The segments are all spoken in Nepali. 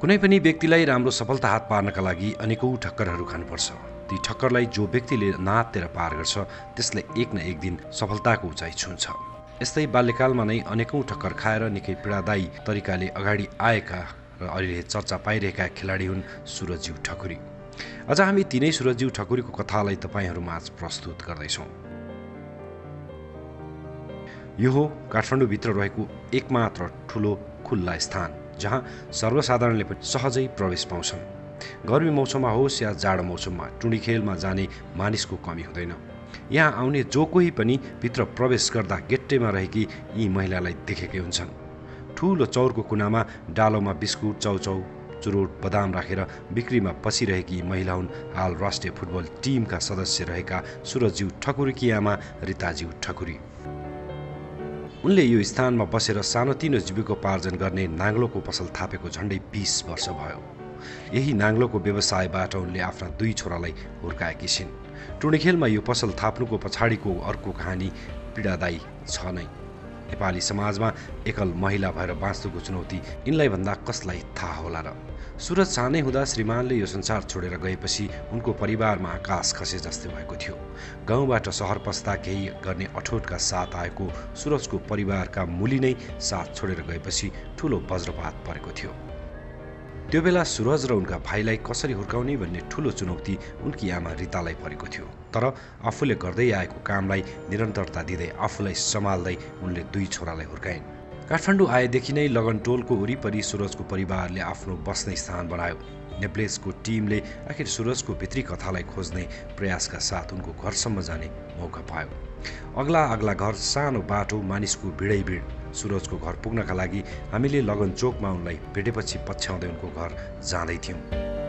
कुनै पनि व्यक्तिलाई राम्रो सफलता हात पार्नका लागि अनेकौं ठक्करहरू खानुपर्छ। ती ठक्करलाई जो व्यक्तिले नातेर पार गर्छ त्यसले एक न एक दिन सफलताको उचाइ छुन्छ। यस्तै बाल्यकालमा नै अनेकौं ठक्कर खाएर निकै पीडादायी तरिकाले अगाडि आएका र अहिले चर्चा पाइरहेका खेलाडी हुन् सुरज जeu ठकुरी। आज हामी तिनै सुरज जeu ठकुरीको कथालाई तपाईहरुमाझ प्रस्तुत गर्दैछौँ। यो हो काठमाडौँभित्र रहेको एकमात्र ठूलो खुल्ला स्थान जहाँ सर्वसाधारणले पनि सहजै प्रवेश पाउँछन्। गर्मी मौसममा होस् या जाडो मौसममा टुँडी खेलमा जाने मानिसको कमी हुँदैन। यहाँ आउने जो कोही पनि भित्र प्रवेश गर्दा गेट्टेमा रहेकी यी महिलालाई देखेकै हुन्छन्। ठूलो चौरको कुनामा डालोमा बिस्कुट, चाउचाउ, चुरोट, बदाम राखेर बिक्रीमा बसिरहेकी महिला हुन् हाल राष्ट्रिय फुटबल टिमका सदस्य रहेका सुरज जeu ठकुरीकी आमा रीता जeu ठकुरी। उनले यो स्थानमा बसेर सानोतिनो जीविकोपार्जन गर्ने नाङ्लोको पसल थापेको झण्डै 20 वर्ष भयो। यही नाङ्लोको व्यवसायबाट उनले आफ्ना 2 छोरालाई हुर्काएकी छिन्। टुँडीखेलमा यो पसल थाप्नुको पछाडिको अर्को कहानी पीडादायी छ नै। नेपाली समाजमा एकल महिला भएर बाँच्नुको चुनौती यिनलाई भन्दा कसलाई थाहा होला र। सुरज सानै हुँदा श्रीमानले यो संसार छोडेर गएपछि उनको परिवारमा आकाश खसे जस्तै भएको थियो। गाउँबाट सहर पस्दा केही गर्ने अठोटका साथ आएको सुरजको परिवारका मुली नै साथ छोडेर गएपछि ठूलो वज्रपात परेको थियो। त्यो बेला सुरज र उनका भाइलाई कसरी हुर्काउने भन्ने ठूलो चुनौती उनकी आमा रीतालाई परेको थियो। तर आफूले गर्दै आएको कामलाई निरन्तरता दिँदै आफूलाई सम्हाल्दै उनले 2 छोरालाई हुर्काइन्। काठमाडौँ आएदेखि नै लगनटोलको वरिपरि सुरजको परिवारले आफ्नो बस्ने स्थान बनायो। नेप्लेसको टिमले आखिर सुरजको भित्री कथालाई खोज्ने प्रयासका साथ उनको घरसम्म जाने मौका पायो। अग्ला अग्ला घर, सानो बाटो, मानिसको भिडै भिड। सुरजको घर पुग्नका लागि हामीले लगन चोकमा उनलाई भेटेपछि पछ्याउँदै उनको घर जाँदै थियौँ।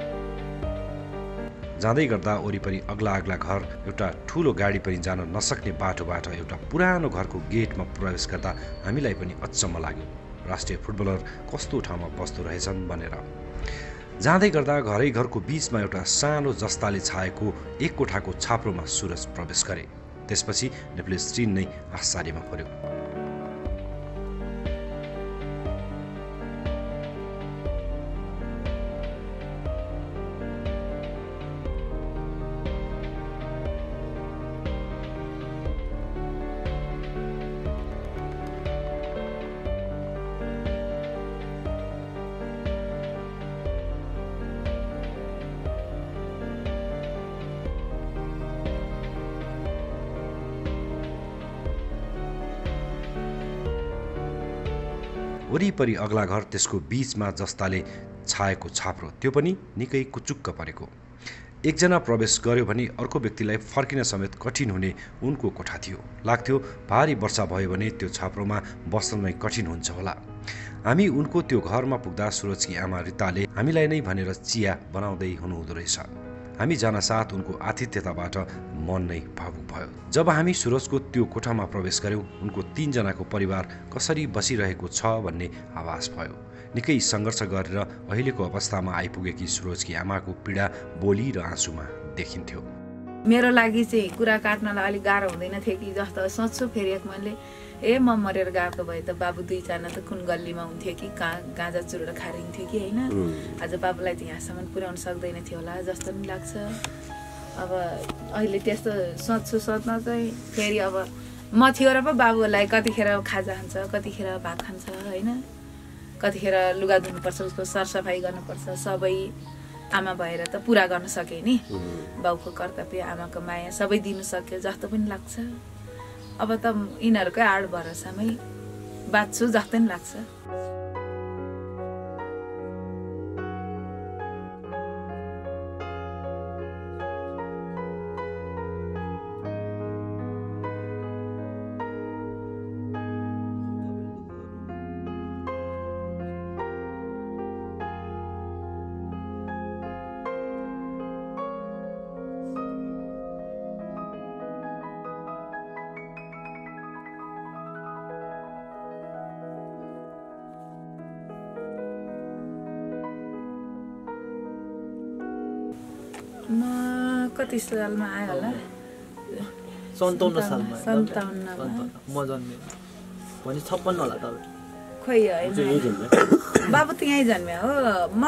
जाँदै गर्दा वरिपरि अग्ला अग्ला घर, एउटा ठूलो गाडी पनि जान नसक्ने बाटोबाट एउटा पुरानो घरको गेटमा प्रवेश गर्दा हामीलाई पनि अचम्म लाग्यो। राष्ट्रिय फुटबलर कस्तो ठाउँमा बस्दो रहेछन् भनेर। जाँदै गर्दा घरै घरको बीचमा एउटा सानो जस्ताले छाएको एक कोठाको छाप्रोमा सुरज प्रवेश गरे। त्यसपछि नेप्लेस टिम नै आश्चर्यमा पर्यो। वरिपरि अग्ला घर, त्यसको बीचमा जस्ताले छाएको छाप्रो, त्यो पनि निकै कुचुक्क परेको। एकजना प्रवेश गर्यो भने अर्को व्यक्तिलाई फर्किन समेत कठिन हुने उनको कोठा थियो। लाग्थ्यो भारी वर्षा भयो भने त्यो छाप्रोमा बस्न नै कठिन हुन्छ होला। हामी उनको त्यो घरमा पुग्दा सुरजकी आमा रीताले हामीलाई नै भनेर चिया बनाउँदै हुनुहुँदो रहेछ। हामी जान साथ उनको आतिथ्यताबाट मन नै भावुक भयो। जब हामी सुरजको त्यो कोठामा प्रवेश गर्यौं, उनको 3 जनाको परिवार कसरी बसिरहेको छ भन्ने आभास भयो। निकै सङ्घर्ष गरेर अहिलेको अवस्थामा आइपुगेकी सुरजकी आमाको पीडा बोली र आँसुमा देखिन्थ्यो। मेरो लागि चाहिँ कुरा काट्नलाई अलिक गाह्रो हुँदैन थियो कि जस्तो सोच्छु। फेरि एक मनले म मरेर गएको भए त बाबु 2 जना त कुन गल्लीमा हुन्थ्यो कि गाँजा चुरेर खाइन्थ्यो कि होइन। आज बाबुलाई त यहाँसम्म पुर्याउन सक्दैन थियो होला जस्तो पनि लाग्छ। अब अहिले त्यस्तो सोच्न चाहिँ फेरि अब म थियो र पो बाबुलाई कतिखेर खाजा खान्छ, कतिखेर भात खान्छ होइन, कतिखेर लुगा धुनुपर्छ, उसको सरसफाइ गर्नुपर्छ। सबै आमा भएर त पुरा गर्न सके नि। बाउको कर्तव्य, आमाको माया सबै दिनु सक्यो जस्तो पनि लाग्छ। अब त यिनीहरूकै आड भरोसामै बाँच्छु जस्तो पनि लाग्छ। म कति सालमा आयो होला? 57 सालमा। 57 म जन्मे भने 56 होला तपाईँ। खोइ होइन बाबु त यहीँ जन्म्या हो म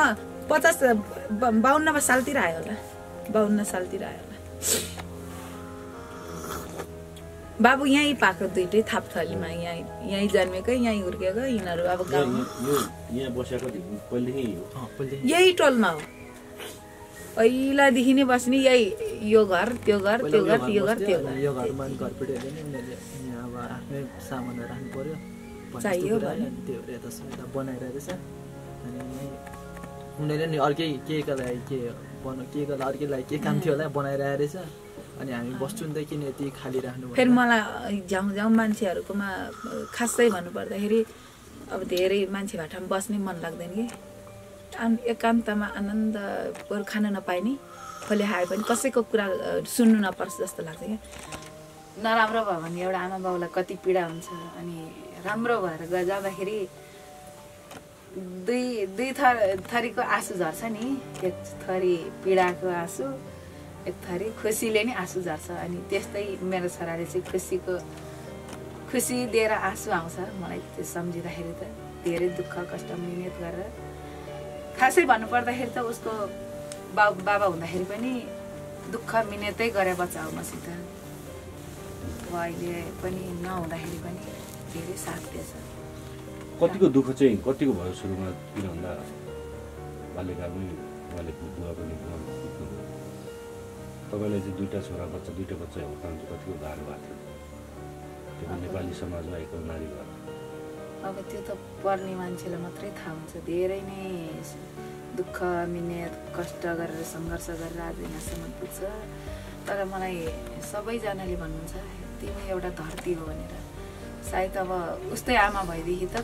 52 सालतिर आयो होला 52 सालतिर आयो होला बाबु यहीँ पाएको दुईटै थापथलीमा यहीँ जन्मेको यहीँ हुर्केको यिनीहरू अब गाउँमा यहाँ बसेको पहिलेदेखि यही टोलमा हो पहिलादेखि नै बस्ने यही यो घर त्यो घर त्यो घर यो घर त्यो घर यो घरमा घरपट्टि उनीहरूले यहाँ अब आफ्नै सामानहरू राख्नु पर्यो चाहियो त्यो यता बनाइरहेको छ अनि उनीहरूले नि अर्कै केको लागि केको लागि अर्कैलाई के काम थियो होला बनाइरहेको रहेछ अनि हामी बस्छौँ नि त किन यति खाली राख्नु फेरि मलाई झ्याउ मान्छेहरूकोमा खासै भन्नुपर्दाखेरि अब धेरै मान्छे भाटामा बस्नै मन लाग्दैन कि एकान्तमा आनन्द खान नपाइने कसले खाए पनि कसैको कुरा सुन्नु नपर्छ जस्तो लाग्छ क्या नराम्रो भयो भने एउटा आमा बाउलाई कति पीडा हुन्छ अनि राम्रो भएर जाँदाखेरि दुई थरीको आँसु झर्छ नि एक थरी पीडाको आँसु एक थरी खुसीले नि आँसु झर्छ अनि त्यस्तै मेरो छोराले चाहिँ खुसी दिएर आँसु आउँछ मलाई त्यो सम्झिँदाखेरि त धेरै दुःख कष्ट मिहिनेत गरेर खासै भन्नुपर्दाखेरि त उसको बाबा हुँदाखेरि पनि दुःख मिहिनेतै गरे बच्चा हो मसित अहिले पनि नहुँदाखेरि पनि धेरै साथ दिएछ कतिको दुःख चाहिँ कतिको भयो सुरुमा किन भन्दा बाल्यकालमै उहाँले बुवा पनि तपाईँलाई चाहिँ दुईटा बच्चा हुर्काउनु चाहिँ कतिको गाह्रो भएको थियो त्यो नेपाली समाजमा एक नारी भयो अब त्यो त पढ्ने मान्छेलाई मात्रै थाहा हुन्छ धेरै नै दुःख मिहिनेत कष्ट गरेर सङ्घर्ष गरेर आज यहाँसम्म पुग्छ तर मलाई सबैजनाले भन्नुहुन्छ तिमी एउटा धरती हो भनेर सायद अब उस्तै आमा भएदेखि त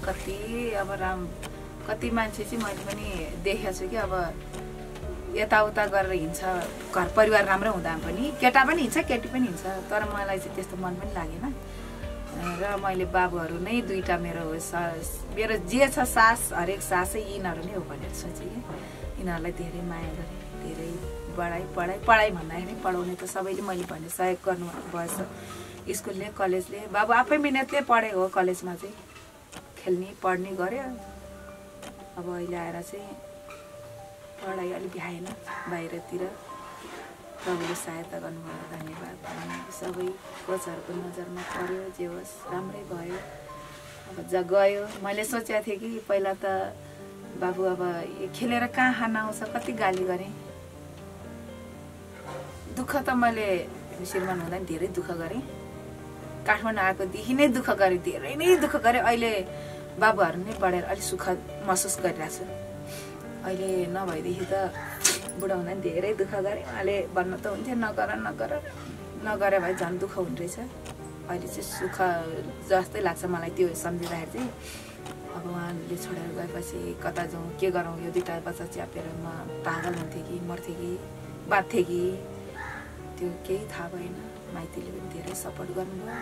कति मान्छे चाहिँ मैले पनि देखेको छु कि अब यताउता गरेर हिँड्छ घर परिवार राम्रो हुँदा पनि केटा पनि हिँड्छ केटी पनि हिँड्छ तर मलाई चाहिँ त्यस्तो मन पनि लागेन र मैले बाबुहरू नै दुईटा मेरो जे छ सास हरेक सासै यिनीहरू नै हो भनेर सोचेँ कि यिनीहरूलाई धेरै माया गरेँ धेरै पढाइ भन्दाखेरि पढाउने त सबैले मैले भने सहयोग गर्नु भएछ स्कुलले कलेजले बाबु आफै मिहिनेतले पढेको हो कलेजमा चाहिँ खेल्ने पढ्ने गर्यो अब अहिले आएर चाहिँ पढाइ अलिक भ्याएन बाहिरतिर प्रभुले सहायता गर्नुभयो धन्यवाद सबै कोचहरूको नजरमा पर्यो जे होस् राम्रै भयो अब गयो मैले सोचेको थिएँ कि पहिला त बाबु अब खेलेर कहाँ खान आउँछ कति गाली गरेँ दुःख त मैले श्रीमान हुँदा नि धेरै दुःख गरेँ काठमाडौँ आएकोदेखि नै दुःख गरेँ धेरै नै दुःख गरेँ अहिले बाबुहरू नै पढेर अलिक सुख महसुस गरिरहेको छु अहिले नभएदेखि त बुढा हुँदा नि धेरै दुःख गरेँ उहाँले भन्नु त हुन्थ्यो नगरे भए झन् दुःख हुने रहेछ अहिले चाहिँ सुख जस्तै लाग्छ मलाई त्यो सम्झिँदाखेरि चाहिँ अब उहाँले छोडेर गएपछि कता जाउँ के गरौँ यो दुईवटा बच्चा च्यापेर म पागल हुन्थेँ कि मर्थेँ कि बाँध्थेँ कि त्यो केही थाहा भएन माइतीले पनि धेरै सपोर्ट गर्नुभयो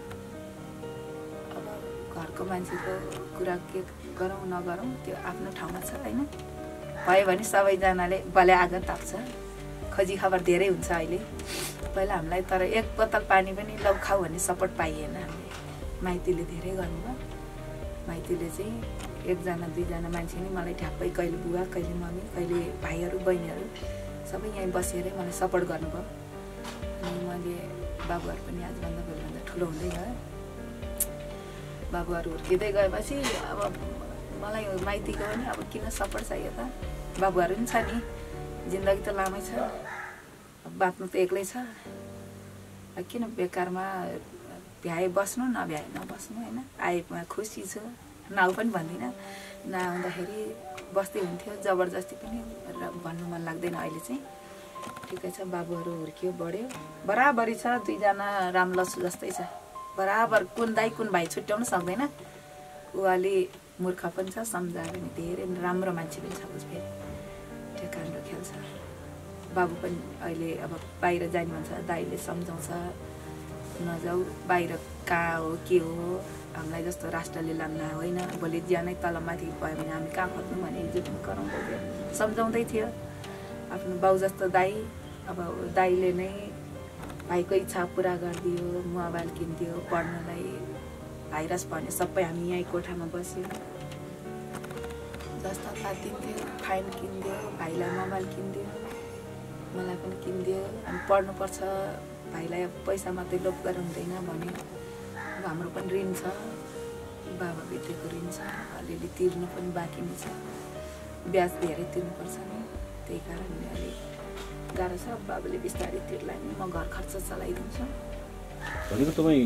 अब घरको मान्छेको कुरा के गरौँ नगरौँ त्यो आफ्नो ठाउँमा छ होइन भयो भने सबैजनाले बले आगो ताप्छ खोजी खबर धेरै हुन्छ अहिले पहिला हामीलाई तर एक बोतल पानी पनि लौ खाऊ भन्ने सपोर्ट पाइएन हामीले माइतीले धेरै गर्नुभयो माइतीले चाहिँ एकजना दुईजना मान्छे नि मलाई ठ्याप्पै कहिले बुवा कहिले मम्मी कहिले भाइहरू बहिनीहरू सबै यहीँ बसेरै मलाई सपोर्ट गर्नुभयो अनि मैले बाबुहरू पनि आजभन्दा भोलिभन्दा ठुलो हुँदै गयो बाबुहरू हुर्किँदै गएपछि अब मलाई माइतीको पनि अब किन सपोर्ट चाहियो त बाबुहरू पनि छ नि जिन्दगी त लामै छ बाँच्नु त एक्लै छ किन बेकारमा भ्याए बस्नु नभ्याए नबस्नु होइन आएमा खुसी छु नआउ पनि भन्दिनँ नआउँदाखेरि बस्दै हुन्थ्यो जबरजस्ती पनि भन्नु मन लाग्दैन अहिले चाहिँ ठिकै छ बाबुहरू हुर्कियो बढ्यो बराबरी छ दुईजना रामलसु जस्तै छ बराबर कुन दाइ कुन भाइ छुट्याउनु सक्दैन ऊ अलि मूर्ख पनि छ सम्झायो भने धेरै राम्रो मान्छे पनि छ उस फेरि ठेकान्डो खेल्छ बाबु पनि अहिले अब बाहिर जाने भन्छ दाइले सम्झाउँछ नजाऊ बाहिर कहाँ हो के हो हामीलाई जस्तो राष्ट्रले लान्न होइन भोलि ज्यानै तलमाथि भयो भने हामी कहाँ खोज्नु भने हिजो पनि कराउँदै थियो सम्झाउँदै थियो आफ्नो बाउ जस्तो दाइ अब दाइले नै भाइको इच्छा पुरा गरिदियो मोबाइल किनिदियो पढ्नलाई भाइरस भन्यो सबै हामी यहीँ कोठामा बस्यो जस्ता तातिन्थ्यो, फाइन किनिदियो, भाइलाई मोबाइल किनिदियो, मलाई पनि किनिदियो। अनि पढ्नुपर्छ, भाइलाई अब पैसा मात्रै लोभ गरेर हुँदैन भन्यो। अब हाम्रो पनि ऋण छ, बाबा बेटेको ऋण छ, अलिअलि तिर्नु पनि बाँकी नै छ, ब्याज धेरै तिर्नुपर्छ नि, त्यही कारणले अलिक गाह्रो छ। बाबाले बिस्तारै तिर्ला नि, म घर खर्च चलाइदिन्छु। भनेको तपाईँ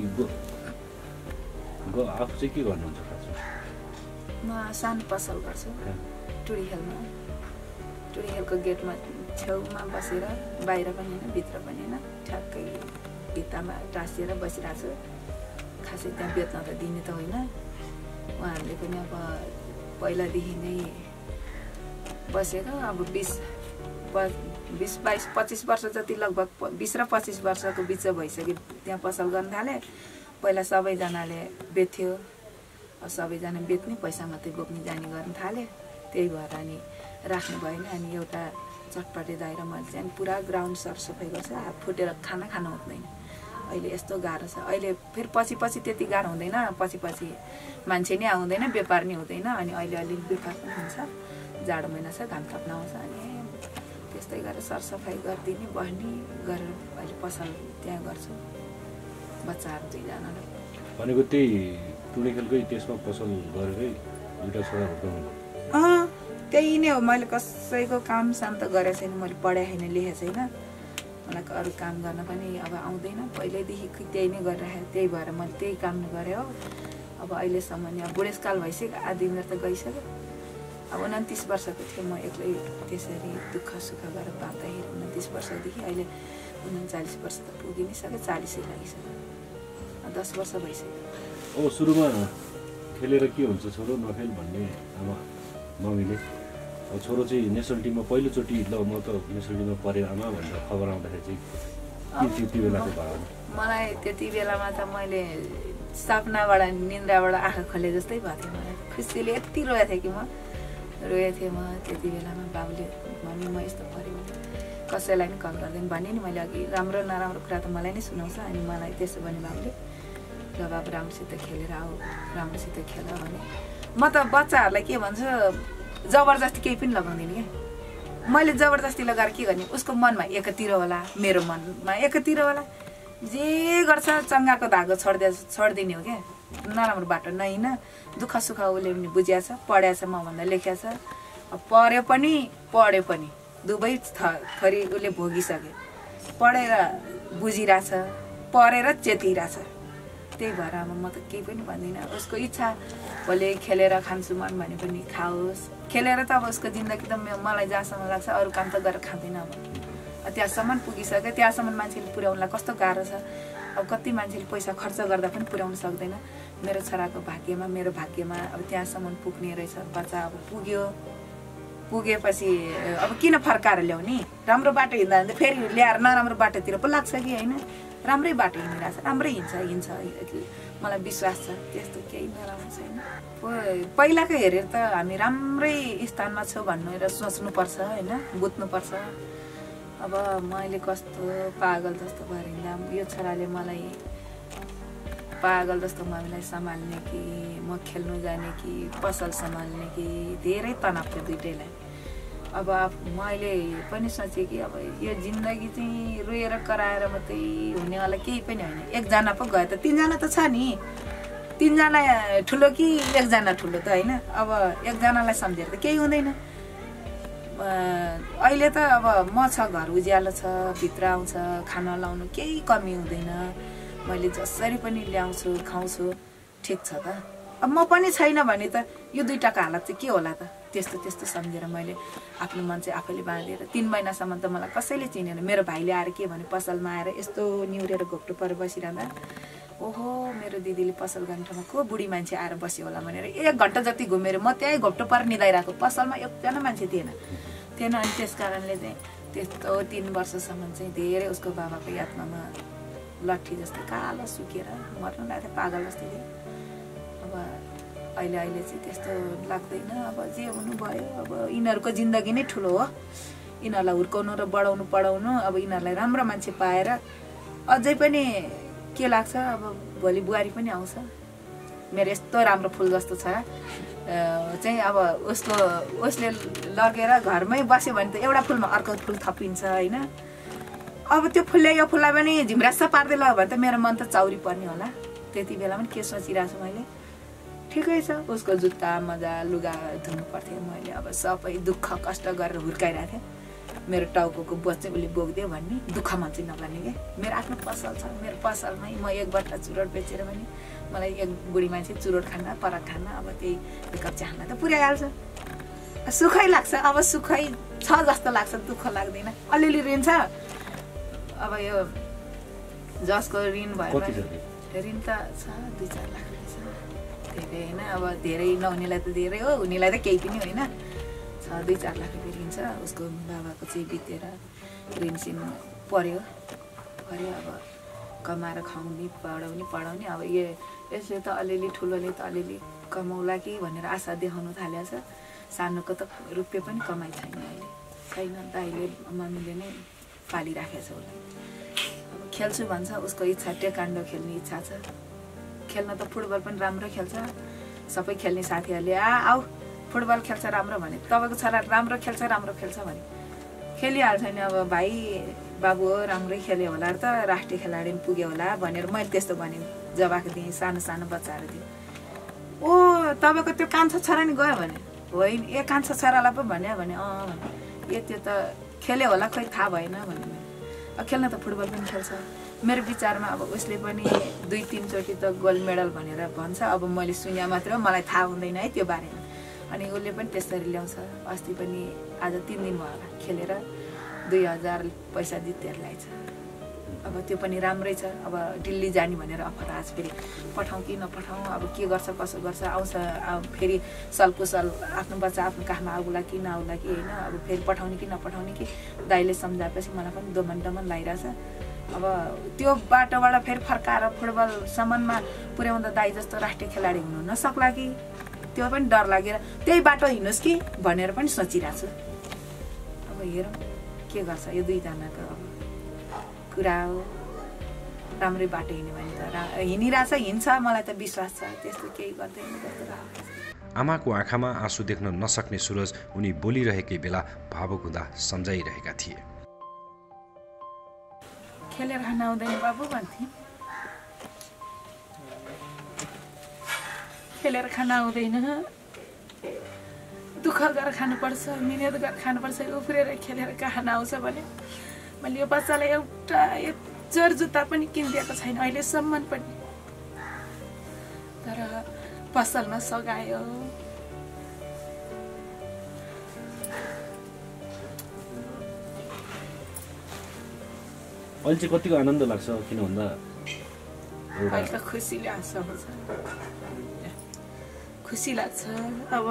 आफू चाहिँ के गर्नुहुन्छ? म सानो पसल गर्छु टुडीखेलमा, टुडीखेलको गेटमा छेउमा बसेर, बाहिर पनि होइन भित्र पनि होइन, ठ्याक्कै भित्तामा टाँसिएर बसिरहेको छु। खासै त्यहाँ बेच्न त दिने त होइन, उहाँहरूले पनि अब पहिलादेखि नै बसेर अब 20-22-25 वर्ष जति, लगभग 20 र 25 वर्षको बिच भइसक्यो त्यहाँ पसल गर्न थाले। पहिला सबैजनाले बेच्थ्यो, अब सबैजना बेच्ने, पैसा मात्रै बोक्ने जाने गर्न थाले। त्यही भएर अनि राख्नु भएन। अनि एउटा चटपटे दाएर मैले चाहिँ पुरा ग्राउन्ड सरसफाइ गर्छ, हात फुटेर खाना खानु हुँदैन। अहिले यस्तो गाह्रो छ। अहिले फेरि पछि त्यति गाह्रो हुँदैन, पछि मान्छे नै आउँदैन, व्यापार नै हुँदैन। अनि अहिले अलिअलि व्यापार पनि हुन्छ, जाडो महिना छ, घाम ताप्न आउँछ। अनि त्यस्तै गरेर सरसफाइ गरिदिने बस्ने गरेर अहिले पसल त्यहाँ गर्छु, बच्चाहरू 2जनालाई। भनेको त्यही टुडीखेलकै त्यसमा पसल गरेरै 2टा छोरा हुर्काउनु? त्यही नै हो। मैले कसैको काम साम त गरेको छैन, मैले पढाइ छैन, लेखेको छैन, मलाई अरू काम गर्न पनि अब आउँदैन। पहिल्यैदेखि त्यही नै गरिराखेँ, त्यही भएर मैले त्यही काम गरेँ हो। अब अहिलेसम्म अब बुढेसकाल भइसक्यो, आधी उमेर त गइसक्यो। अब 29 वर्षको थिएँ म, एक्लै त्यसरी दुःख सुख गरेर पाउँदाखेरि 29 वर्षदेखि अहिले 39 वर्ष त पुगि नै सक्यो, 40 लागिसक्यो, 10 वर्ष भइसक्यो। अब सुरुमा खेलेर के हुन्छ छोरो नखेल भन्ने आमा मम्मीले, अब छोरो चाहिँ नेसनल टिममा पहिलोचोटि ल म त नेसनल टिममा परेँ आमा भनेर खबर आउँदाखेरि चाहिँ के थियो त्यो बेलाको भावना? मलाई त्यति बेलामा त मैले सपनाबाट निन्द्राबाट आँखा खोले जस्तै भएको थियो। मलाई खुसीले यति रोएको थिएँ कि म रोएको थिएँ। म त्यति बेलामा बाबुले मम्मी म यस्तो पऱ्यो, कसैलाई पनि कल गर्दैन भने नि मैले अघि राम्रो नराम्रो कुरा त मलाई नै सुनाउँछ। अनि मलाई त्यसो भने बाबुले ल बाबु राम्रोसित खेलेर आऊ, राम्रोसित खेल भने। म त बच्चाहरूलाई के भन्छु, जबरजस्ती केही पनि लगाउँदैन क्या। मैले जबरजस्ती लगाएर के गर्ने, उसको मनमा एकातिर होला, मेरो मनमा एकातिर होला, जे गर्छ चङ्गाको धागो छोडिदिने हो क्या। नराम्रो बाटो नहिँड, दुःख सुख उसले पनि बुझिया छ, पढाएको छ, मभन्दा लेख्या छ, पढ्यो पनि पढ्यो पनि, दुवै थरी उसले भोगिसक्यो। पढेर बुझिरहेछ, पढेर चेतिरहेछ। त्यही भएर अब म त केही पनि भन्दिनँ। उसको इच्छा भोलि खेलेर खान्छु मन भने पनि खाओस्, खेलेर त अब उसको जिन्दगी त मलाई जहाँसम्म लाग्छ अरू काम त गरेर खाँदैन। अब त्यहाँसम्म पुगिसक्यो, त्यहाँसम्म मान्छेले पुर्याउनलाई कस्तो गाह्रो छ। अब कति मान्छेले पैसा खर्च गर्दा पनि पुर्याउन सक्दैन। मेरो छोराको भाग्यमा, मेरो भाग्यमा अब त्यहाँसम्म पुग्ने रहेछ। बच्चा अब पुगेपछि अब किन फर्काएर ल्याउने? राम्रो बाटो हिँड्दा भने फेरि ल्याएर नराम्रो बाटोतिर पो लाग्छ कि होइन? राम्रै बाटो हिँडिरहेछ, राम्रै हिँड्छ। मलाई विश्वास छ त्यस्तो केही नराम्रो छैन। पहिलाको हेरेर त हामी राम्रै स्थानमा छौँ भनेर सोच्नुपर्छ होइन, बुझ्नुपर्छ। अब मैले कस्तो पागल जस्तो भएर हिँड्दा यो छोराले मलाई पागल जस्तो मम्मीलाई सम्हाल्ने कि म खेल्नु जाने कि पसल सम्हाल्ने कि धेरै तनाव थियो दुइटैलाई। अब मैले पनि सोचेँ कि अब यो जिन्दगी चाहिँ रोएर कराएर मात्रै हुनेवाला केही पनि होइन। एकजना पो गयो त 3जना त छ नि, 3जना ठुलो कि 1जना ठुलो त होइन। अब एकजनालाई सम्झेर त केही हुँदैन। अहिले त अब म छ, घर उज्यालो छ, भित्र आउँछ, खाना लाउनु केही कमी हुँदैन। मैले जसरी पनि ल्याउँछु, खुवाउँछु, ठिक छ त। अब म पनि छैन भने त यो 2टाको हालत चाहिँ के होला त? त्यस्तो सम्झेर मैले आफ्नो मन चाहिँ आफैले बाँधेर 3 महिनासम्म त मलाई कसैले चिनेन। मेरो भाइले आएर के भने, पसलमा आएर यस्तो निहुरेर घोप्टो परेर बसिरहँदा, ओहो मेरो दिदीले पसल गर्ने ठाउँमा को बुढी मान्छे आएर बस्यो होला भनेर 1 घन्टा जति घुमेर म त्यहीँ घोप्टो परेर निदाइरहेको। पसलमा एकजना मान्छे थिएन। अनि त्यस कारणले चाहिँ त्यस्तो 3 वर्षसम्म चाहिँ धेरै उसको बाबाको यादमा म लट्ठी जस्तै कालो सुकेर मर्नु लाग्थ्यो, पागल जस्तै थियो। अब अहिले चाहिँ त्यस्तो लाग्दैन। अब जे हुनु भयो, अब यिनीहरूको जिन्दगी नै ठुलो हो। यिनीहरूलाई हुर्काउनु र बढाउनु पढाउनु, अब यिनीहरूलाई राम्रो मान्छे पाएर अझै पनि के लाग्छ, अब भोलि बुहारी पनि आउँछ, मेरो यस्तो राम्रो फुल जस्तो छ चाहिँ अब उसले लगेर घरमै बस्यो भने त एउटा फुलमा अर्को फुल थपिन्छ होइन। अब त्यो फुलले यो फुललाई पनि झिम्रास्स पार्दै लग्यो भने त मेरो मन त चाउरी पर्ने होला। त्यति बेला पनि के सोचिरहेको छु मैले, ठिकै छ उसको जुत्ता मजा लुगा धुनु पर्थ्यो, मैले अब सबै दुःख कष्ट गरेर हुर्काइरहेको थिएँ। मेरो टाउको बोझ चाहिँ उसले बोक्दियो भन्ने दुःखमा चाहिँ नगर्ने क्या। मेरो आफ्नो पसल छ, मेरो पसलमै म एक बट्टा चुरोट बेचेर पनि मलाई एक बुढी मान्छे चुरोट खान पराक खान अब त्यही एक कप चिया खान त पुर्याइहाल्छ। सुखै लाग्छ, अब सुखै छ जस्तो लाग्छ, दुःख लाग्दैन। अलिअलि ऋण छ, अब यो जसको ऋण भयो ऋण त छ 2-4 लाख छ, धेरै होइन। अब धेरै नहुनेलाई त धेरै हो, हुनेलाई त केही पनि होइन। 2-4 लाख रुपियाँ ऋण छ, उसको बाबाको चाहिँ बितेर ऋण सिन पर्यो। अब कमाएर खुवाउने पढाउने अब यसले त अलिअलि ठुलोले त अलिअलि कमाउला कि भनेर आशा देखाउनु थालेको छ। सानोको त रुपियाँ पनि कमाइ छैन अहिले, छैन। दाइले मम्मीले नै पालिराखेको छ उसलाई। अब खेल्छु भन्छ, उसको इच्छा टेकान्डो खेल्ने इच्छा छ। खेल्न त फुटबल पनि राम्रो खेल्छ, सबै खेल्ने साथीहरूले आऊ फुटबल खेल्छ राम्रो भने, तपाईँको छोरा राम्रो खेल्छ भने खेलिहाल्छ नि। अब भाइ बाबु हो राम्रै खेल्यो होला त राष्ट्रिय खेलाडी पनि पुग्यो होला भनेर मैले त्यस्तो भने जवाफ दिएँ सानो सानो बच्चाहरू दिएँ। ओ तपाईँको त्यो कान्छो छोरा नि गयो भने होइन, ए कान्छो छोरालाई पो भन्यो भने ए त्यो त खेल्यो होला खोइ थाहा भएन भने। अब खेल्न त फुटबल पनि खेल्छ। मेरो विचारमा अब उसले पनि 2-3 चोटि त गोल्ड मेडल भनेर भन्छ। अब मैले सुने मात्र हो, मलाई थाहा हुँदैन है त्यो बारेमा। अनि उसले पनि त्यसरी ल्याउँछ। अस्ति पनि आज 3 दिन भयो होला खेलेर 2000 पैसा जितेर ल्याएछ। अब त्यो पनि राम्रै छ। अब दिल्ली जाने भनेर अफर आज फेरि पठाउँ कि नपठाउँ, अब के गर्छ कसो गर्छ, आउँछ अब फेरि सलकुसल आफ्नो बच्चा आफ्नो काखमा आउला कि नआउला कि होइन। अब फेरि पठाउने कि नपठाउने कि दाइले सम्झाएपछि मलाई पनि दोमन लागिरहेछ। अब त्यो बाटोबाट फेरि फर्काएर फुटबलसम्ममा पुर्याउँदा दाइ जस्तो राष्ट्रिय खेलाडी हुनु नसक्ला कि, त्यो पनि डर लागेर त्यही बाटो हिँड्नुहोस् कि भनेर पनि सोचिरहेको छु। अब हेरौँ के गर्छ यो दुईजनाको अब कुरा हो। राम्रै बाटो हिँड्यो भने त हिँडिरहेछ, हिँड्छ, मलाई त विश्वास छ त्यस्तो केही गर्दैन जस्तो लाग्छ। आमाको आँखामा आँसु देख्न नसक्ने सुरज उनी बोलिरहेकै बेला भावुक हुँदा सम्झाइरहेका थिए। खेलेर खान आउँदैन बाबु भन्थे, खेलेर खाना आउँदैन, दुःख गरेर खानुपर्छ, मिहिनेत गरेर खानुपर्छ, उफ्रेर खेलेर खाना आउँछ भने मैले यो बच्चालाई एउटा जोर जुत्ता पनि किनिदिएको छैन अहिलेसम्म पनि। तर पसलमा सघायो। अहिले चाहिँ कतिको आनन्द लाग्छ किन भन्दा अहिले त खुसीले हाँसो आउँछ, खुसी लाग्छ। अब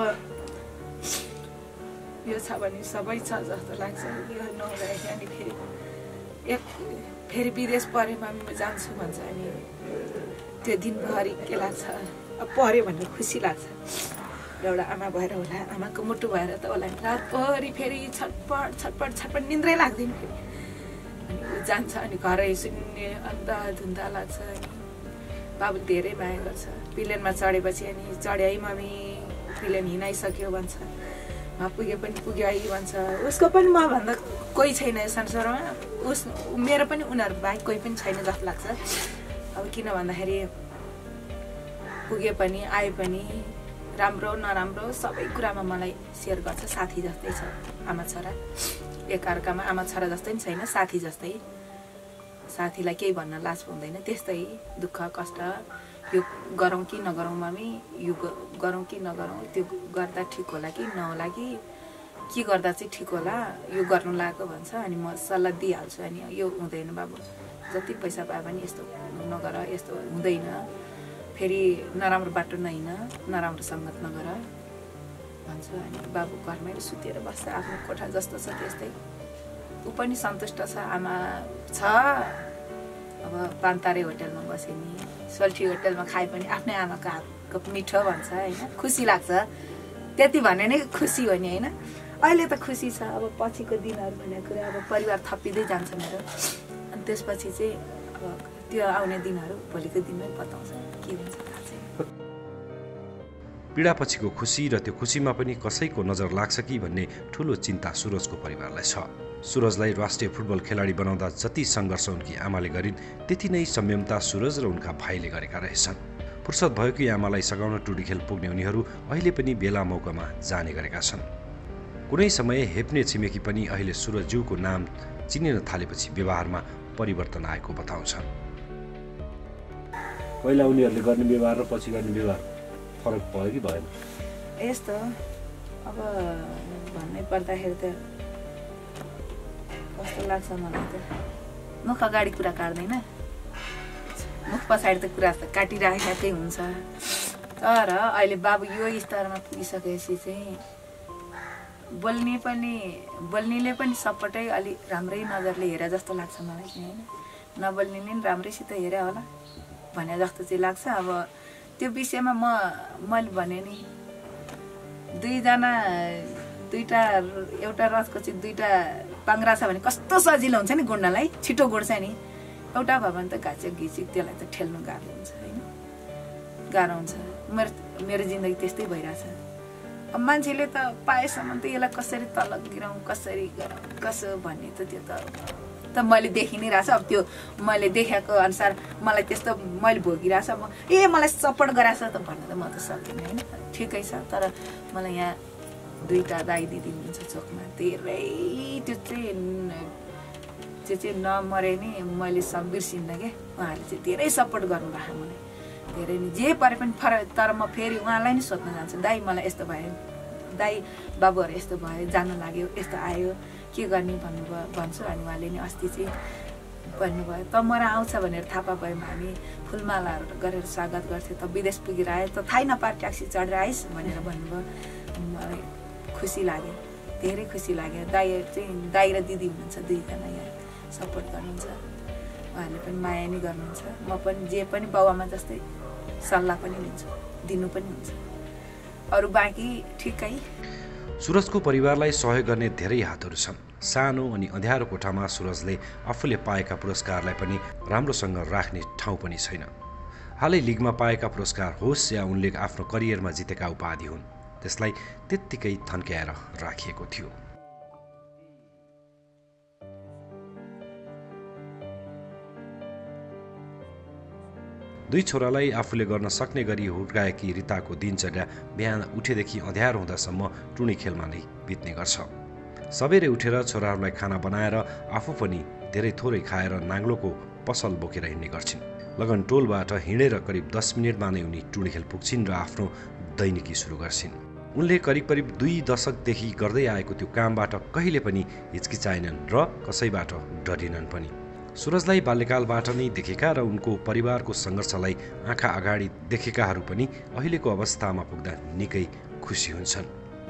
यो छ भने सबै छ जस्तो लाग्छ। यो नहुँदाखेरि अनि फेरि विदेश परेमा म जान्छु भन्छ अनि त्यो दिनभरि के लाग्छ, अब पऱ्यो भने खुसी लाग्छ। एउटा आमा भएर होला, आमाको मुटु भएर त होला रातभरि फेरि छटपट निन्द्रै लाग्दैन फेरि। अनि ऊ जान्छ अनि घरै सुन्ने अन्त धुन्दा लाग्छ। अनि बाबुले धेरै माया गर्छ। प्लेनमा चढेपछि अनि चढ्याइ मम्मी प्लेन हिँडाइसक्यो भन्छ, पुगे पनि पुग्यो है भन्छ। उसको पनि म भन्दा कोही छैन यो संसारमा, मेरो पनि उनीहरू बाहेक कोही पनि छैन जस्तो लाग्छ। अब किन भन्दाखेरि पुगे पनि आए पनि राम्रो नराम्रो सबै कुरामा मलाई सेयर गर्छ। साथी जस्तै छ आमा छोरा, एकअर्कामा आमा छोरा जस्तै पनि छैन, साथी जस्तै। साथीलाई केही भन्न लाज पाउँदैन, त्यस्तै दुःख कष्ट यो गरौँ कि नगरौँ मम्मी, यो गरौँ कि नगरौँ, त्यो गर्दा ठिक होला कि नहोला कि के गर्दा चाहिँ ठिक होला, यो गर्नु लागेको भन्छ। अनि म सल्लाह दिइहाल्छु। अनि यो हुँदैन बाबु, जति पैसा पाए पनि यस्तो नगर, यस्तो हुँदैन, फेरि नराम्रो बाटो नहिँड, नराम्रो सङ्गत नगर भन्छु। अनि बाबु घरमै सुतेर बस्छ, आफ्नो कोठा जस्तो छ त्यस्तै। ऊ पनि सन्तुष्ट छ, आमा छ। अब पान्तारे होटेलमा बस्यो नि, सोल्टी होटेलमा खाए पनि आफ्नै आमाको हातको मिठो भन्छ होइन, खुसी लाग्छ। त्यति भने नै खुसी हो नि होइन। अहिले त खुसी छ, अब पछिको दिनहरू भन्ने कुरा अब परिवार थपिँदै जान्छ मेरो। अनि त्यसपछि चाहिँ अब त्यो आउने दिनहरू भोलिको दिनमै बताउँछ के हुन्छ थाहा छैन। पीडापछिको खुसी र त्यो खुसीमा पनि कसैको नजर लाग्छ कि भन्ने ठूलो चिन्ता सुरजको परिवारलाई छ। सुरजलाई राष्ट्रिय फुटबल खेलाडी बनाउँदा जति सङ्घर्ष उनकी आमाले गरिन् त्यति नै संयमता सुरज र उनका भाइले गरेका रहेछन्। फुर्सद भएकी आमालाई सघाउन टुडी खेल पुग्ने उनीहरू अहिले पनि बेला मौकामा जाने गरेका छन्। कुनै समय हेप्ने छिमेकी पनि अहिले सुरज ज्यूको नाम चिनिन थालेपछि व्यवहारमा परिवर्तन आएको बताउँछन्। पहिला उनीहरूले गर्ने व्यवहार र पछि गर्ने व्यवहार फरक भयो कि भएन? यस्तो अब भन्नै पर्दाखेरि त कस्तो लाग्छ मलाई त, मुख अगाडि कुरा काट्दैन, मुख पछाडि त कुरा त काटिराखेकै हुन्छ। तर अहिले बाबु यो स्तरमा पुगिसकेपछि चाहिँ बोल्नेले पनि सपटै अलि राम्रै नजरले हेरे जस्तो लाग्छ मलाई चाहिँ होइन। नबोल्नेले पनि राम्रैसित हेरे होला भने जस्तो चाहिँ लाग्छ। अब त्यो विषयमा मैले भने नि एउटा रथको चाहिँ दुईटा पाङ्ग्रा छ भने कस्तो सजिलो हुन्छ नि गुड्नलाई, छिटो गुड्छ नि। एउटा भयो भने त घाँचेक घिचिक त्यसलाई त ठेल्नु गाह्रो हुन्छ होइन, गाह्रो हुन्छ। मेरो जिन्दगी त्यस्तै भइरहेछ। अब मान्छेले त पाएसम्म त यसलाई कसरी तल गिराउँ कसरी गरौँ कसो भन्ने त त्यो त मैले देखि नै रहेछ। अब त्यो मैले देखेको अनुसार मलाई त्यस्तो मैले भोगिरहेछ। मलाई सपोर्ट गराएछ त भन्नु त म त सक्दिनँ होइन, ठिकै छ। तर मलाई यहाँ दुईटा दाइ दिदी हुनुहुन्छ चोकमा, धेरै त्यो चाहिँ नमरे नि मैले बिर्सिन्न क्या। उहाँहरूले चाहिँ धेरै सपोर्ट गर्नुभएको मलाई, धेरै नै जे परे पनि फरक। तर म फेरि उहाँलाई नै सोध्न जान्छु, दाइ मलाई यस्तो भयो, दाइ बाबुहरू यस्तो भयो, जानु लाग्यो, यस्तो आयो, के गर्ने भन्छु। अनि उहाँले नि अस्ति चाहिँ भन्नुभयो त मरा आउँछ भनेर थाहा पायो हामी फुलमालाहरू गरेर स्वागत गर्थ्यो, त विदेश पुगेर आयो त थाहै नपाए ट्याक्सी चढेर आइस् भनेर भन्नुभयो। मलाई खुसी लाग्यो, धेरै खुसी लाग्यो। दाइ र दिदी हुनुहुन्छ दुईजना यहाँ सपोर्ट गर्नुहुन्छ, उहाँहरूले पनि माया नै गर्नुहुन्छ। म पनि जे पनि बाउआमा जस्तै सल्लाह पनि लिन्छु, दिनु पनि हुन्छ। अरू बाँकी ठिकै। सुरजको परिवारलाई सहयोग गर्ने धेरै हातहरू छन्। सानो अनि अँध्यारो कोठामा सुरजले आफूले पाएका पुरस्कारलाई पनि राम्रोसँग राख्ने ठाउँ पनि छैन। हालै लिगमा पाएका पुरस्कार होस् या उनले आफ्नो करियरमा जितेका उपाधि हुन्, त्यसलाई त्यत्तिकै थन्क्याएर राखिएको थियो। दुई छोरालाई आफूले गर्न सक्ने गरी हुर्काएकी रिताको दिनचर्या बिहान उठेदेखि अँध्यारो हुँदासम्म टुडी खेलमा नै बित्ने गर्छ। सबेरै उठेर छोराहरूलाई खाना बनाएर आफू पनि धेरै थोरै खाएर नाङ्लोको पसल बोकेर हिँड्ने गर्छिन्। लगन टोलबाट हिँडेर करिब 10 मिनटमा नै उनी टुडी खेल पुग्छिन् र आफ्नो दैनिकी सुरु गर्छिन्। उनले करिब 2 दशकदेखि गर्दै आएको त्यो कामबाट कहिले पनि हिचकिचाएनन् र कसैबाट डरिनन् पनि। सुरजलाई बाल्यकालबाट नै देखेका र उनको परिवारको सङ्घर्षलाई आँखा अगाडि देखेकाहरू पनि अहिलेको अवस्थामा पुग्दा निकै खुसी हुन्छन्।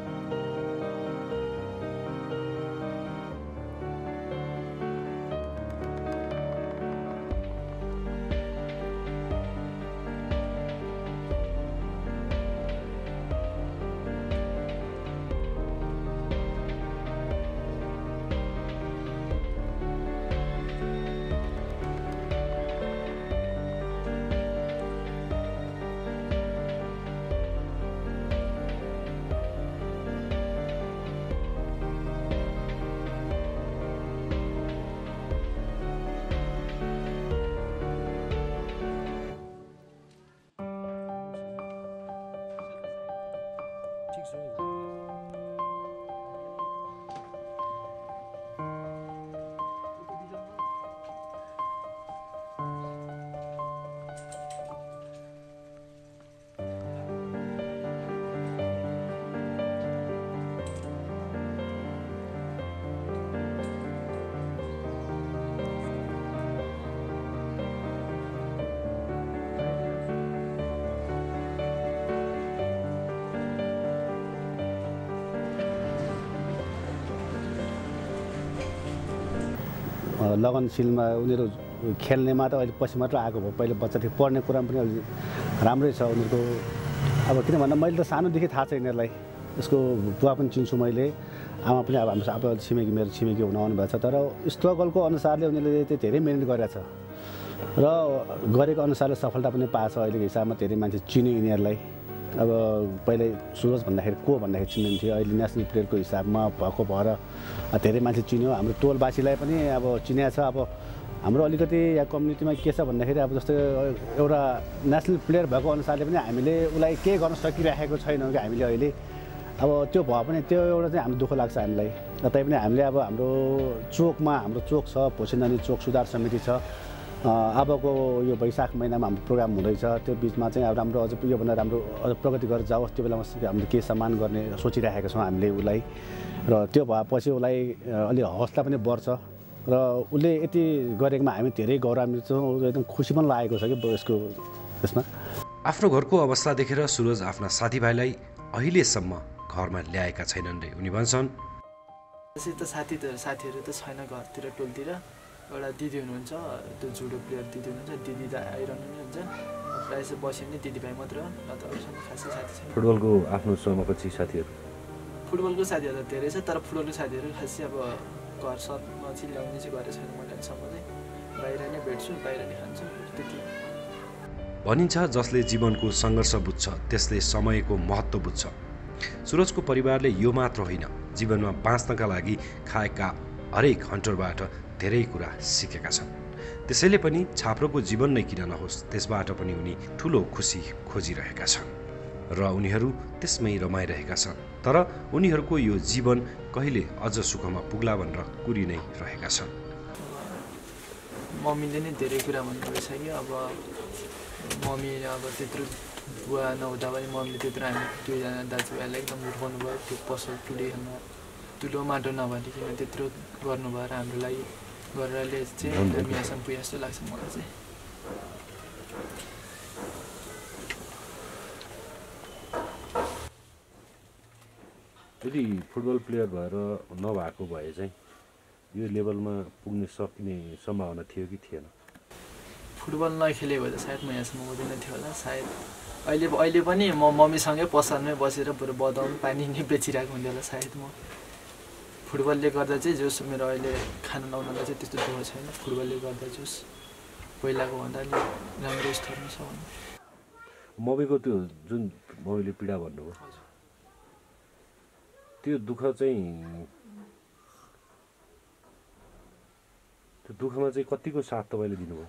लगनशीलमा उनीहरू खेल्नेमा त अहिले पछि मात्र आएको भयो। पहिले बच्चा थियो, पढ्ने कुरा पनि अलि राम्रै छ उनीहरूको। अब किन भन्दा मैले त सानोदेखि थाहा छ यिनीहरूलाई, यसको बुवा पनि चिन्छु मैले, आमा पनि अब हाम्रो छिमेकी मेरो छिमेकी हुन आउनु भएको छ। तर स्ट्रगलको अनुसारले उनीहरूले चाहिँ धेरै मिहिनेत गरेको छ र गरेको अनुसारले सफलता पनि पाएको छ। अहिलेको हिसाबमा धेरै मान्छे चिन्यो यिनीहरूलाई अब पहिले सुरज भन्दाखेरि को भन्दाखेरि चिनिन्थ्यो अहिले नेसनल प्लेयरको हिसाबमा भएको भएर धेरै मान्छे चिन्यो हाम्रो टोलवासीलाई पनि अब चिनिया छ अब हाम्रो अलिकति यहाँ कम्युनिटीमा के छ भन्दाखेरि अब जस्तै एउटा नेसनल प्लेयर भएको अनुसारले पनि हामीले उसलाई केही गर्न सकिराखेको छैनौँ कि हामीले अहिले अब त्यो भए पनि त्यो एउटा चाहिँ हाम्रो दुःख लाग्छ हामीलाई तैपनि हामीले अब हाम्रो चोकमा हाम्रो चोक छ भोसिन्दानी चोक सुधार समिति छ अबको यो वैशाख महिनामा हाम्रो प्रोग्राम हुँदैछ त्यो बिचमा चाहिँ अब राम्रो अझ योभन्दा राम्रो अझ प्रगति गरेर जाओस् त्यो बेलामा हामीले केही सम्मान गर्ने सोचिरहेका छौँ हामीले उसलाई र त्यो भएपछि उसलाई अलि हौसला पनि बढ्छ र उसले यति गरेकोमा हामी धेरै गौरवान्वित छौँ एकदम खुसी पनि लागेको छ कि यसको यसमा आफ्नो घरको अवस्था देखेर सुरज आफ्ना साथीभाइलाई अहिलेसम्म घरमा ल्याएका छैनन् रे उनी भन्छन् साथीहरू त छैन घरतिर टोलतिर एउटा दिदी हुनुहुन्छ त्यो जुडो प्लेयर दिदी हुनुहुन्छ दिदी त आइरहनु नि हुन्छ प्रायः जस्तो बस्यो भने दिदीभाइ मात्र हो न त अरूसँग खासै साथी छैन फुटबलको आफ्नो समकक्षी साथीहरू फुटबलको साथीहरू त धेरै छ तर फुटबलको साथीहरू खासै अब घर सरमा चाहिँ ल्याउने चाहिँ गरेको छैन मैले अहिलेसम्म चाहिँ बाहिर नै भेट्छु बाहिर नै खान्छु त्यति भनिन्छ जसले जीवनको सङ्घर्ष बुझ्छ त्यसले समयको महत्त्व बुझ्छ सुरजको परिवारले यो मात्र होइन जीवनमा बाँच्नका लागि खाएका हरेक हन्टरबाट धेरै कुरा सिकेका छन् त्यसैले पनि छाप्रोको जीवन नै किन नहोस् त्यसबाट पनि उनी ठुलो खुसी खोजिरहेका छन् र उनीहरू त्यसमै रमाइरहेका छन् तर उनीहरूको यो जीवन कहिले अझ सुखमा पुग्ला भनेर कुरी नै रहेका छन् मम्मीले नै धेरै कुरा भन्नुभएछ कि अब मम्मी अब त्यत्रो बुवा नहुँदा पनि मम्मीले त्यत्रो हामी दुईजना दाजुभाइलाई एकदम उठाउनु भयो त्यो पसल ठुलो माटो नभनिकन त्यत्रो गर्नुभयो र हाम्रो लागि गरेरले चाहिँ हामी यहाँसम्म पुगे जस्तो लाग्छ मलाई चाहिँ यदि फुटबल प्लेयर भएर नभएको भए चाहिँ यो लेभलमा पुग्न सक्ने सम्भावना थियो कि थिएन फुटबल नखेलेको भए त सायद म यहाँसम्म हुँदैन थियो होला सायद अहिले पनि म मम्मीसँगै पसलमै बसेर बरु बदाम पानी नै बेचिरहेको हुन्थ्यो होला सायद म फुटबलले गर्दा चाहिँ जोस मेरो अहिले खाना लाउनलाई चाहिँ त्यस्तो दुःख छैन फुटबलले गर्दा जोस पहिलाको भन्दा अलि राम्रो स्तरमा छ मम्मीको त्यो जुन मम्मीले पीडा भन्नुभयो त्यो दुःख चाहिँ त्यो दुःखमा चाहिँ कतिको साथ तपाईँले दिनुभयो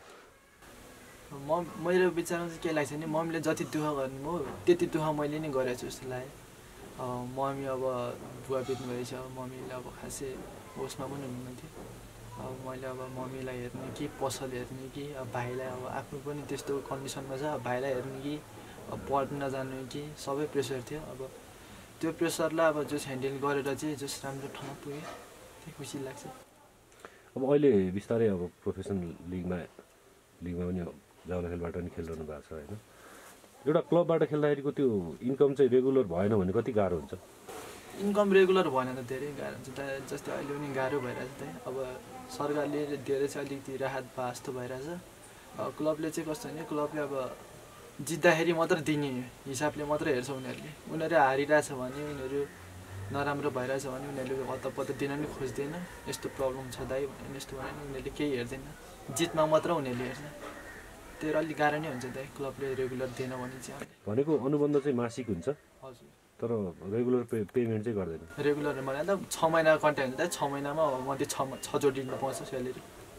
मेरो विचारमा चाहिँ के लाग्छ भने मम्मीले जति दुःख गर्नुभयो त्यति दुःख मैले नै गरेको छु जस्तो लाग्यो मम्मी अब बुवा बित्नु भएछ मम्मीले अब खासै होसमा पनि हुनुहुन्थ्यो अब मैले अब मम्मीलाई हेर्ने कि पसल हेर्ने कि अब भाइलाई अब आफ्नो पनि त्यस्तो कन्डिसनमा छ भाइलाई हेर्ने कि अब पढ्न नजानु कि सबै प्रेसर थियो अब त्यो प्रेसरलाई अब जस ह्यान्डल गरेर चाहिँ जस राम्रो ठाउँमा पुगेँ त्यही खुसी लाग्छ अब अहिले बिस्तारै अब प्रोफेसनल लिगमा पनि जावला खेलबाट पनि खेलिरहनु भएको छ होइन एउटा क्लबबाट खेल्दाखेरिको त्यो इन्कम चाहिँ रेगुलर भएन भने कति गाह्रो हुन्छ इन्कम रेगुलर भएन त धेरै गाह्रो हुन्छ जस्तै अहिले पनि गाह्रो भइरहेछ त अब सरकारले धेरै चाहिँ अलिकति राहत भए जस्तो भइरहेछ क्लबले चाहिँ कस्तो भने क्लबले अब जित्दाखेरि मात्र दिने हिसाबले मात्र हेर्छ उनीहरू हारिरहेछ भने उनीहरू नराम्रो भइरहेछ भने उनीहरूले हतपत्त दिन पनि खोज्दैन यस्तो प्रब्लम छ दाइ भने यस्तो भने उनीहरूले केही हेर्दैन जितमा मात्र उनीहरूले हेर्छ त्यो अलिक गाह्रो नै हुन्छ दाइ क्लबले रेगुलर दिएन भने चाहिँ भनेको अनुबन्ध चाहिँ मासिक हुन्छ हजुर तर रेगुलर पेमेन्ट चाहिँ गर्दैन रेगुलर भने त 6 महिना कन्ट्याक्ट हुन्छ 6 महिनामा मध्ये 6 जोडी दिन पाउँछ स्यालेरी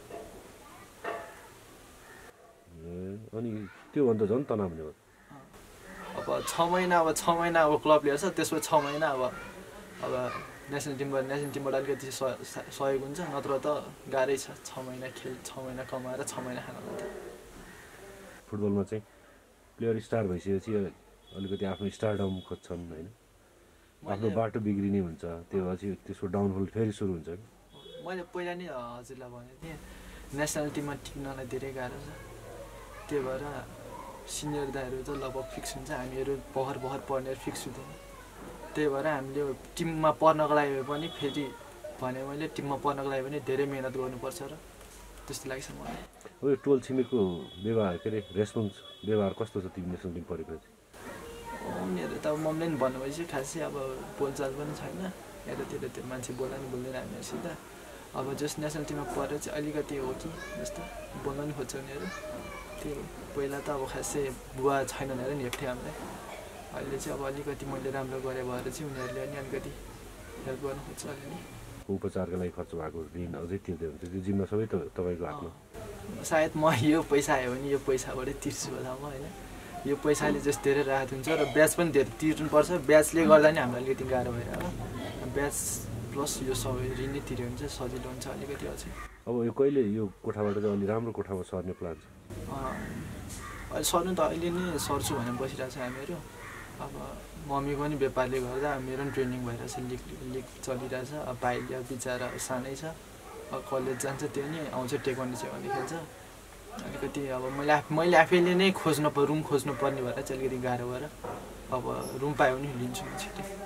अनि त्यो भन्दा झन् तनाव हुने भयो अब 6 महिना अब क्लबले हेर्छ त्यसपछि 6 महिना अब नेसनल टिमबाट अलिकति सहयोग हुन्छ नत्र त गाह्रै छ 6 महिना खेल 6 महिना कमाएर 6 महिना खान लाग्छ फुटबलमा चाहिँ प्लेयर स्टार भइसकेपछि अलिकति आफ्नो स्टारडम खोज्छन् होइन आफ्नो बाटो बिग्रिने हुन्छ त्यो पछि त्यसको डाउनफल फेरि सुरु हुन्छ मैले पहिला नै हजुरलाई भनेको थिएँ नेसनल टिममा टिक्नलाई धेरै गाह्रो छ त्यही भएर सिनियर दाइहरू चाहिँ लगभग फिक्स हुन्छ हामीहरू बहर पढ्ने फिक्स हुँदैन त्यही भएर हामीले टिममा पढ्नको लागि पनि फेरि भने मैले टिममा पढ्नको लागि पनि धेरै मिहिनेत गर्नुपर्छ र त्यस्तो लाग्छ मलाई हो यो टोल छिमेकको व्यवहार के अरे रेस्पोन्स व्यवहार कस्तो छ तिमी नेसनल टिम परेपछि उनीहरू त मम्मीले नि भन्नुभएपछि खासै अब बोलचाल पनि छैन यतातिर त्यो मान्छे बोल्दा नि बोल्दैन हामीहरूसित अब जस नेसनल टिममा परेर चाहिँ अलिकति हो कि जस्तो बोल्न नि खोज्छ उनीहरू त्यो पहिला त अब खासै बुवा छैन भनेर नि हेप्थ्यो हामीलाई अहिले चाहिँ अब अलिकति मैले राम्रो गरेँ भएर चाहिँ उनीहरूले अनि अलिकति हेल्प गर्न खोज्छ अलिअलि। उपचारको लागि खर्च भएको ऋण अझै तिर्दै हुन्छ त्यो जिम्मा सबै तपाईँको हातमा। सायद म यो पैसा आयो भने यो पैसाबाटै तिर्छु होला म होइन। यो पैसाले जस्तो धेरै राहत हुन्छ र ब्याज पनि धेरै तिर्नुपर्छ। ब्याजले गर्दा नि हामीलाई अलिकति गाह्रो भइरहेको ब्याज प्लस यो सबै ऋण नै तिर्यो भने चाहिँ सजिलो हुन्छ अलिकति अझै। अब यो कहिले यो कोठाबाट चाहिँ अलि राम्रो कोठामा सर्ने प्लान छ? अहिले सर्नु त अहिले नै सर्छु भनेर बसिरहेको छ हामीहरू। अब मम्मीको पनि व्यापारले गर्दा मेरो पनि ट्रेनिङ भइरहेछ, लिग चलिरहेछ। अब भाइ बिचरा सानै छ, अब कलेज जान्छ, त्यो नि आउँछ टेक्वान्डो चाहिँ भने खेल्छ। अलिकति अब मैले आफैले नै रुम खोज्नु पर्ने भएर चाहिँ अलिकति गाह्रो भएर अब रुम पायो भने लिन्छु म छिट्टै।